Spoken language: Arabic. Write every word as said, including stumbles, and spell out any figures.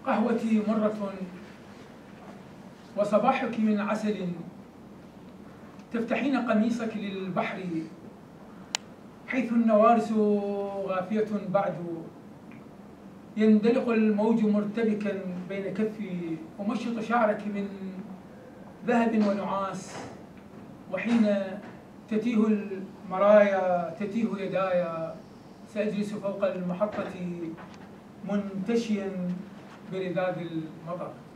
قهوتي مرة وصباحك من عسل، تفتحين قميصك للبحر حيث النوارس غافية بعد، يندلق الموج مرتبكا بين كفي، أمشط شعرك من ذهب ونعاس، وحين تتيه المرايا تتيه يداي، سأجلس فوق المحطة منتشيا برذاذ المطر.